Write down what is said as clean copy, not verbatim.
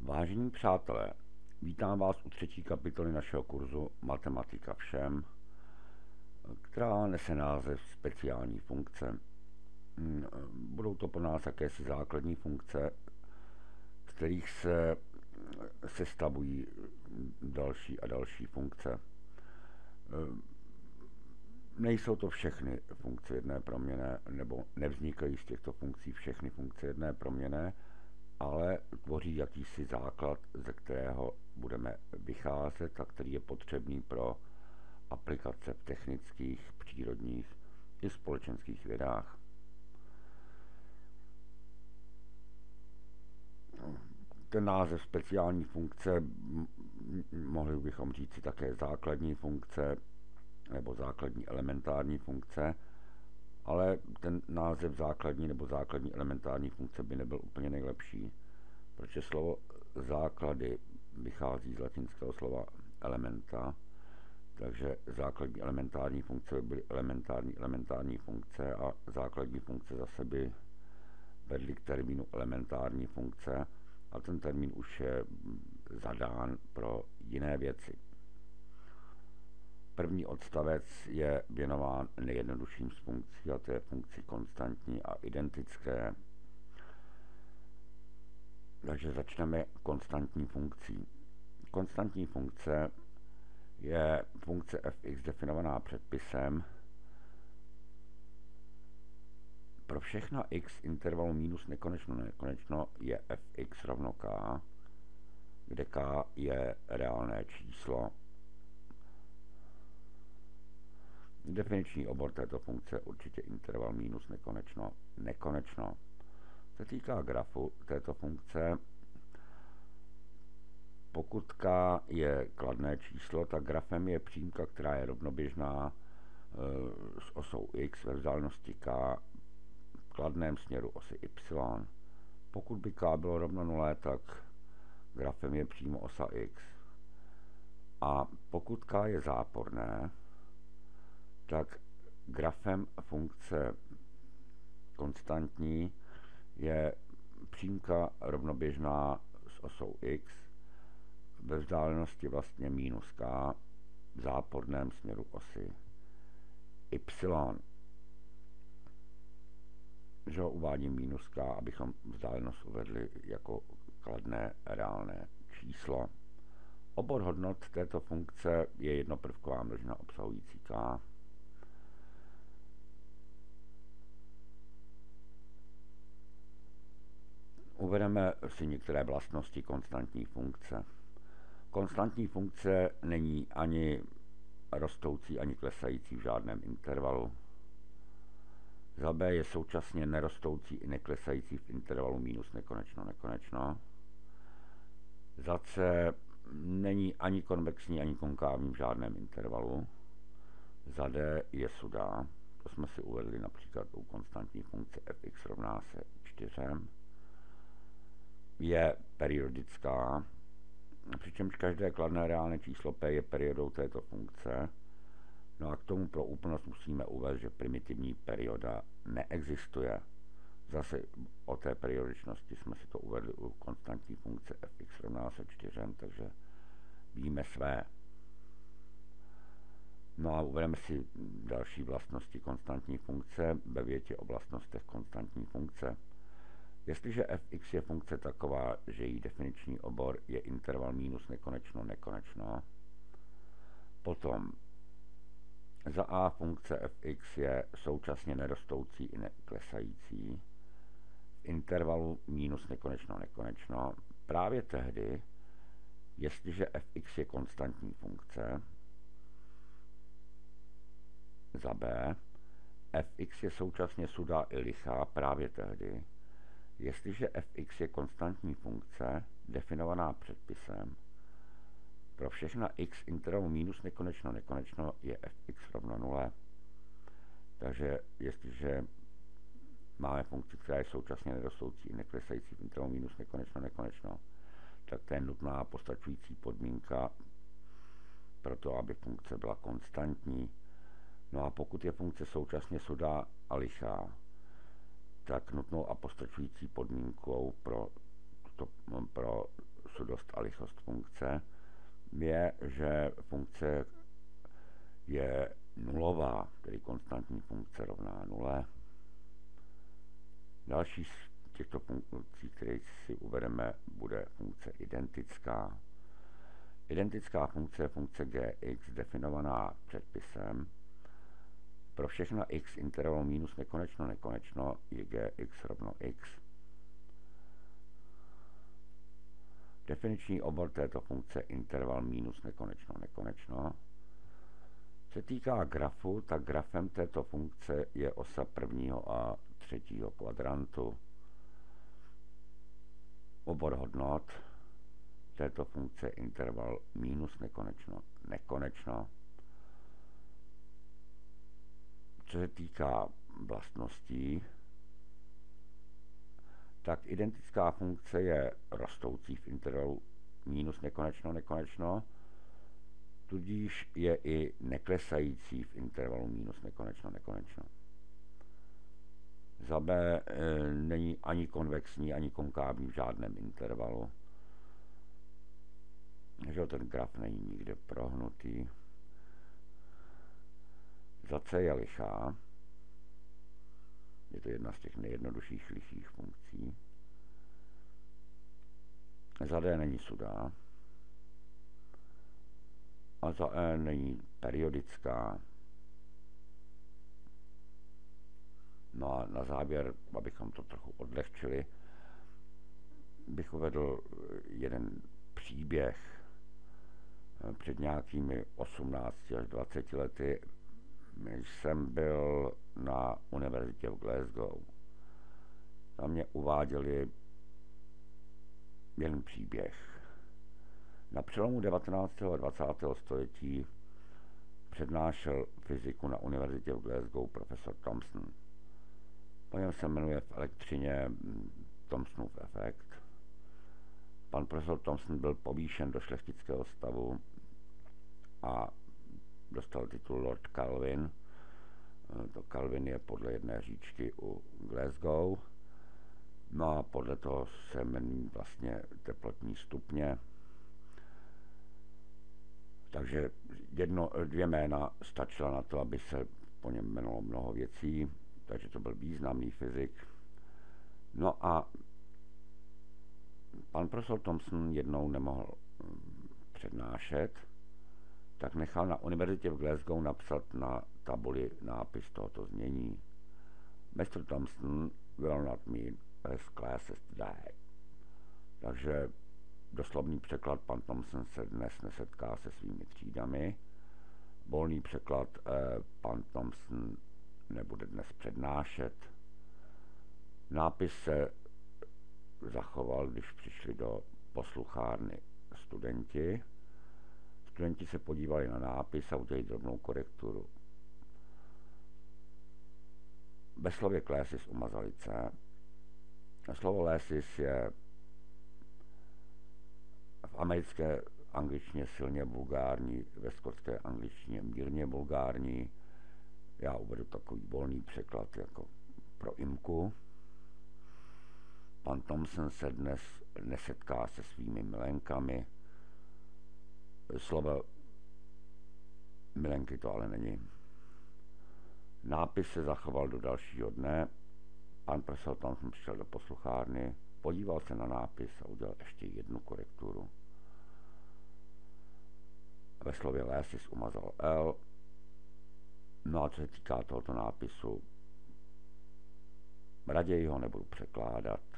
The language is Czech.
Vážení přátelé, vítám vás u třetí kapitoly našeho kurzu Matematika všem, která nese název Speciální funkce. Budou to pro nás jakési základní funkce, z kterých se sestavují další a další funkce. Nejsou to všechny funkce jedné proměnné, nebo nevznikají z těchto funkcí všechny funkce jedné proměnné, ale tvoří jakýsi základ, ze kterého budeme vycházet a který je potřebný pro aplikace v technických, přírodních i společenských vědách. Ten název speciální funkce, mohli bychom říci také základní funkce nebo základní elementární funkce, ale ten název základní nebo základní elementární funkce by nebyl úplně nejlepší, protože slovo základy vychází z latinského slova elementa, takže základní elementární funkce by byly elementární funkce a základní funkce zase by vedly k termínu elementární funkce a ten termín už je zadán pro jiné věci. První odstavec je věnován nejjednodušším z funkcí, a to je funkci konstantní a identické. Takže začneme konstantní funkcí. Konstantní funkce je funkce fx definovaná předpisem pro všechna x intervalu minus nekonečno nekonečno je fx rovno k, kde k je reálné číslo. Definiční obor této funkce je určitě interval minus nekonečno nekonečno. Se týká grafu této funkce, pokud k je kladné číslo, tak grafem je přímka, která je rovnoběžná s osou x ve vzdálenosti k v kladném směru osy y. Pokud by k bylo rovno 0, tak grafem je přímo osa x. A pokud k je záporné, tak grafem funkce konstantní je přímka rovnoběžná s osou x ve vzdálenosti vlastně minus k v záporném směru osy y. Že ho uvádím minus k, abychom vzdálenost uvedli jako kladné reálné číslo. Obor hodnot této funkce je jednoprvková množina obsahující k. Uvedeme si některé vlastnosti konstantní funkce. Konstantní funkce není ani rostoucí, ani klesající v žádném intervalu. Za B je současně nerostoucí i neklesající v intervalu minus nekonečno nekonečno. Za C není ani konvexní, ani konkávní v žádném intervalu. Za D je sudá. To jsme si uvedli například u konstantní funkce fx rovná se 4. Je periodická, přičemž každé kladné reálné číslo p je periodou této funkce. No a k tomu pro úplnost musíme uvést, že primitivní perioda neexistuje. Zase o té periodičnosti jsme si to uvedli u konstantní funkce fx rovná se 4, takže víme své. No a uvedeme si další vlastnosti konstantní funkce ve větě o vlastnostech konstantní funkce. Jestliže fx je funkce taková, že její definiční obor je interval minus nekonečno nekonečno, potom za a funkce fx je současně nerostoucí i neklesající v intervalu minus nekonečno nekonečno, právě tehdy, jestliže fx je konstantní funkce, za b fx je současně sudá i lichá právě tehdy, jestliže fx je konstantní funkce definovaná předpisem pro všechna x intervalu minus nekonečno nekonečno je fx rovno 0. Takže jestliže máme funkci, která je současně nerostoucí i neklesající v intervalu minus nekonečno nekonečno, tak to je nutná postačující podmínka pro to, aby funkce byla konstantní. No a pokud je funkce současně sudá a lichá, tak nutnou a postačující podmínkou pro rychlost a lichost funkce, je, že funkce je nulová, tedy konstantní funkce rovná nule. Další z těchto funkcí, které si uvedeme, bude funkce identická. Identická funkce je funkce gx definovaná předpisem. Pro všechna x intervalu minus nekonečno nekonečno je gx rovno x. Definiční obor této funkce interval minus nekonečno nekonečno. Se týká grafu, tak grafem této funkce je osa prvního a třetího kvadrantu. Obor hodnot této funkce je interval minus nekonečno nekonečno. Co se týká vlastností, tak identická funkce je rostoucí v intervalu minus nekonečno nekonečno, tudíž je i neklesající v intervalu minus nekonečno nekonečno. Za B není ani konvexní, ani konkávní v žádném intervalu. Že ten graf není nikde prohnutý. Za C je lichá. Je to jedna z těch nejjednodušších lichých funkcí. Za D není sudá. A za E není periodická. No a na závěr, abychom to trochu odlehčili, bych uvedl jeden příběh. Před nějakými 18 až 20 lety jsem byl na univerzitě v Glasgow. Tam mě uváděli jeden příběh. Na přelomu 19. a 20. století přednášel fyziku na univerzitě v Glasgow profesor Thomson. Po něm se jmenuje v elektřině Thomsonův efekt. Pan profesor Thomson byl povýšen do šlechtického stavu a dostal titul Lord Kelvin. To Kelvin je podle jedné říčky u Glasgow. No a podle toho se jmenují vlastně teplotní stupně. Takže dvě jména stačila na to, aby se po něm jmenovalo mnoho věcí. Takže to byl významný fyzik. No a pan profesor Thomson jednou nemohl přednášet, tak nechal na univerzitě v Glasgow napsat na tabuli nápis tohoto znění. Mr. Thomson will not meet his classes today. Takže doslovný překlad, pan Thomson se dnes nesetká se svými třídami. Volný překlad, pan Thomson nebude dnes přednášet. Nápis se zachoval, když přišli do posluchárny studenti. Studenti se podívali na nápis a udělali drobnou korekturu. Ve slově classes umazali C. Slovo classes je v americké angličtině silně vulgární, ve skotské angličtině mírně vulgární. Já uvedu takový volný překlad jako pro Imku. Pan Thomson se dnes nesetká se svými milenkami. Slovo milenky to ale není. Nápis se zachoval do dalšího dne. Pan profesor Thomson přišel do posluchárny, podíval se na nápis a udělal ještě jednu korekturu. Ve slově classes umazal L. No a co se týká tohoto nápisu, raději ho nebudu překládat.